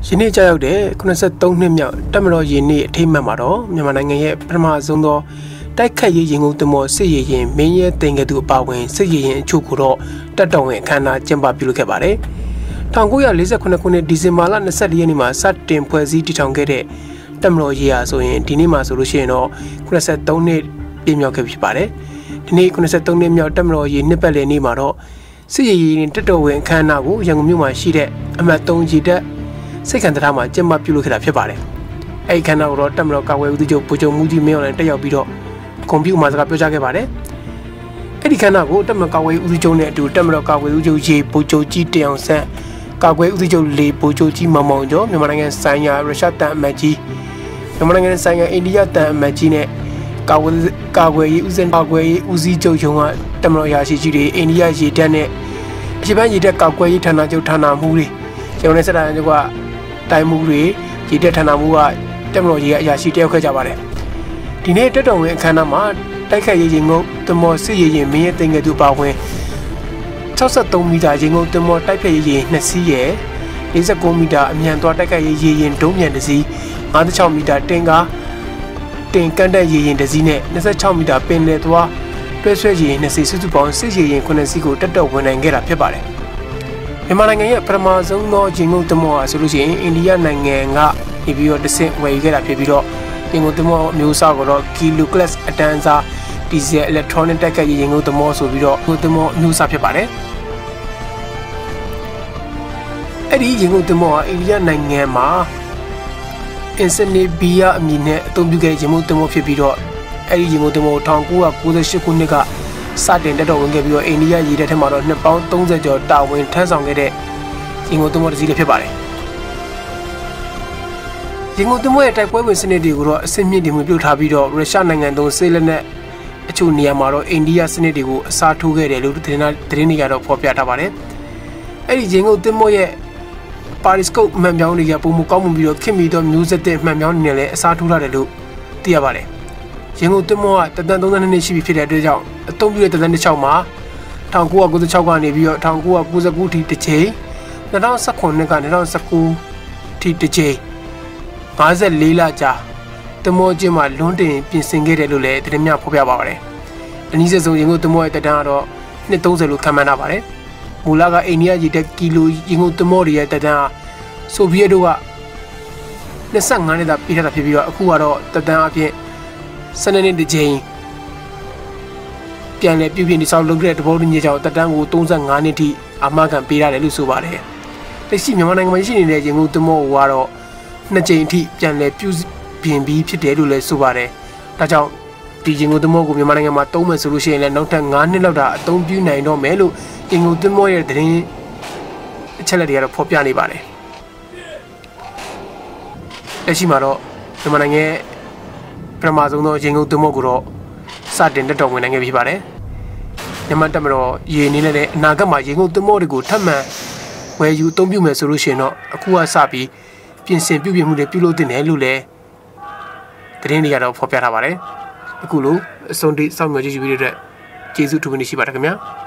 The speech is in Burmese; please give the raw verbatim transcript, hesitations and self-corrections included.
ယနေ့ကြောက်တဲ့ခုနှစ်သုံးနှစ်မြောက်တပ်မတော်ရင်းနှီးအထိမ်းအမှတ်မှာတော့မြန်မာနိုင်ငံရဲ့ပထမဆုံးသောတိုက်ခတ်ရေးရင်ကုန်သမောစစ်ရေးရင်မင်းရဲတင်ကတူအပါဝင်စစ်ရေးရင်အချို့ကိုတော့တပ်တော်ဝင်အခမ်းအနားကျင်းပပြုလုပ်ခဲ့ပါတယ်။၁၉၄ခုနှစ်ခုနှစ်ဒီဇင်ဘာလ၂၄ရက်နေ့မှာစတင်ဖွဲ့စည်းတည်ထောင်ခဲ့တဲ့တပ်မတော်ရေးရာဆိုရင်ဒီနေ့မှာဆိုလို့ရှိရင်တော့ခုနှစ်သုံးနှစ်ပြည့်မြောက်ခဲ့ဖြစ်ပါတယ်။ဒီနေ့ခုနှစ်သုံးနှစ်မြောက်တပ်မတော်ရေးနှစ်ပတ်လည်နေ့မှာတော့စစ်ရေးရင်တပ်တော်ဝင်အခမ်းအနားကိုရန်ကုန်မြို့မှာရှိတဲ့အမှတ်၃ကြီးတပ်စိတ်ခံတရားမှာကျင်းပပြုလုပ်ခဲ့တာဖြစ်ပါတယ်။အဲဒီခန္ဓာကိုတော့တပ်မတော်ကာကွယ်ဦးစီးချုပ်ဗိုလ်ချုပ်မှုကြီးမင်းအောင်လှိုင်တက်ရောက်ပြီးတော့ကွန်ပျူတာမှာစကားပြောကြားခဲ့ပါတယ်။အဲဒီခန္ဓာကိုတပ်မတော်ကာကွယ်ဦးစီးချုပ်နဲ့အတူတပ်မတော်ကာကွယ်ဦးစီးချုပ်ရေဗိုလ်ချုပ်ကြီးတင်အောင်ဆန်းကာကွယ်ဦးစီးချုပ်လေဗိုလ်ချုပ်ကြီးမောင်မောင်ကျော်မြန်မာနိုင်ငံဆိုင်ရာရုရှားတန်အမတ်ကြီးမြန်မာနိုင်ငံဆိုင်ရာအိန္ဒိယတန်အမတ်ကြီးနဲ့ကာကွယ်ကာကွယ်ရေးဦးစီးကာကွယ်ရေးဦးစီးချုပ်ရုံးကတပ်မတော်ရာရှိကြီးတွေအိန္ဒိယရေတပ်နဲ့အရှေ့ပိုင်းရေတပ်ကာကွယ်ရေးဌာနချုပ်ဌာနမှူးတွေကျွန်တော်နဲ့ဆက်တာကတိုင်းမှုတွေရေတက်ဌာနမှုကတက်မတော်ကြီးအရာရှိတယောက်ခဲ့ကြပါတယ်ဒီနေ့တက်တော်ဝင်အခမ်းအနားမှာတိုက်ခတ်ရေးရင်ကုန်တမောစစ်ရေးရင်မင်းရဲ့တင်ငယ်သူပါဝင်၆၃မီတာရင်ကုန်တမောတိုက်ဖက်ရေးရင်နှစ်စီးရဲ့၄၉မီတာအမြန်သွားတိုက်ခတ်ရေးရင်ဒုံးမြန်တစ်စီး၅၆မီတာတင်ကားတင်ကန့်တက်ရေးရင်တစ်စီးနဲ့၂၆မီတာပင်လယ်သွားတွဲဆွဲရေးရင်နှစ်စီးစုစုပေါင်းစစ်ရေးရင်ခုနှစ်စီးကိုတက်တော်ဝင်နိုင်ခဲ့တာဖြစ်ပါတယ်မြန်မာနိုင်ငံရဲ့ပထမဆုံးသောရင်ကုန်သမောဆိုလို့ရှိရင်အိန္ဒိယနိုင်ငံကနေပြီးတော့တဆင့်ဝယ်ယူခဲ့တာဖြစ်ပြီးတော့ရင်ကုန်သမောအမျိုးအစားကိုတော့ Kilo Class အတန်းစား Diesel Electronic တိုက်ခတ်ရေးရင်ကုန်သမောဆိုပြီးတော့ရင်ကုန်သမောအမျိုးအစားဖြစ်ပါတယ်အဲ့ဒီရင်ကုန်သမောကအိန္ဒိယနိုင်ငံမှာ Insignia အမည်နဲ့အသုံးပြုခဲ့တဲ့ရင်ကုန်သမောဖြစ်ပြီးတော့အဲ့ဒီရင်ကုန်သမော၁၉၉၈ခုနှစ်ကစတင်တက်တော်ဝင်ခဲ့ပြီးတော့အိန္ဒိယရေတပ်ထဲမှာတော့နှစ်ပေါင်း၃၀ကျော်တာဝန်ထမ်းဆောင်ခဲ့တဲ့ရင်ကုန်သမောတစ်စီးလည်းဖြစ်ပါတယ်။ရင်ကုန်သမောရဲ့တိုက်ပွဲဝင်စနစ်တွေကိုတော့အစစ်မြစ်တွေမှပြုတ်ထားပြီးတော့ရုရှားနိုင်ငံသုံးဆေးလက်နက်အချို့နေရာမှာတော့အိန္ဒိယစနစ်တွေကိုအစားထိုးခဲ့တယ်လို့သတင်းသတင်းတွေကတော့ဖော်ပြထားပါတယ်။အဲ့ဒီရင်ကုန်သမောရဲ့ပါရီစကုတ်မှန်ပြောင်းတွေကပုံမကောင်းမှုပြီးတော့ခင်မီတော့မျိုးဆက်တဲ့မှန်ပြောင်းနေနဲ့လည်းအစားထိုးထားတယ်လို့သိရပါတယ်။ရင်ကုန်သမောကတန်တန်၃၂နှစ်ရှိပြီဖြစ်တဲ့အတွက်ကြောင့်အသုံးပြုတဲ့တန်တန်၆မှာ၁၉၉၆ကနေပြီးတော့၁၉၉၉ထိတစ်ချိန်၂၀၁၇နှစ်ကနေ၂၀၁၉ထိတစ်ချိန်၅၄လကြာသမောချင်းမှာလွန်းတင်ပြင်ဆင်ခဲ့တယ်လို့လည်းသတင်းများဖော်ပြပါပါတယ်။အနည်းဆုံးရင်ကုန်သမောရဲ့တက်တန်းကတော့နှစ်၃၀လို့ခန့်မှန်းထားပါတယ်။မူလကအိန္ဒိယရေတပ်ကီလိုရင်ကုန်သမောတွေရဲ့တက်တန်းဟာဆိုဗီယက်တို့က၂၅နှစ်သာပြီးထားတာဖြစ်ပြီးတော့အခုကတော့တက်တန်းအဖြစ်စနေနေ့တစ်ချိန်ပြန်လည်ပြုပြင်တိစောက်လုပ်တဲ့တဘောတူညီချက်ကြောင့်တက်တန်းကို၃၅နှစ်ထိအာမခံပေးရတယ်လို့ဆိုပါတယ်။လက်ရှိမြန်မာနိုင်ငံမှာရှိနေတဲ့ရင်ကုန်သမောကတော့နှစ်ကြိမ်အထိပြန်လည်ပြုပြင်ပြီးဖြစ်တယ်လို့လည်းဆိုပါတယ်။ဒါကြောင့်ဒီရင်ကုန်သမောကိုမြန်မာနိုင်ငံမှာသုံးမယ်ဆိုလို့ရှိရင်လည်းနောက်ထပ်၅နှစ်လောက်တာအသုံးပြုနိုင်တော့မယ်လို့ရင်ကုန်သမောရဲ့သတင်းအချက်အလက်တွေကတော့ဖော်ပြနေပါတယ်။လက်ရှိမှာတော့မြန်မာနိုင်ငံပထမဆုံးသောရင်ကုန်သမောကိုတော့စတင်တက်တော်ဝင်နိုင်ခဲ့ဖြစ်ပါတယ်။မြန်မာတပ်မတော်ရေအနေနဲ့လည်းအနာဂတ်မှာရင်ကုန်သမောတွေကိုထပ်မံဝယ်ယူအသုံးပြုမယ်ဆိုလို့ရှိရင်တော့အခုကစပြီးပြင်ဆင်ပြုပြင်မှုတွေပြုလုပ်တင်တယ်လို့လည်းသတင်းတွေကတော့ဖော်ပြထားပါတယ်။အခုလိုအဆုံးထိစောင့်မျှော်ကြည့်ရှုပြီးတဲ့အတွက်ကျေးဇူးထူးပင်ရှိပါတယ်ခင်ဗျာ။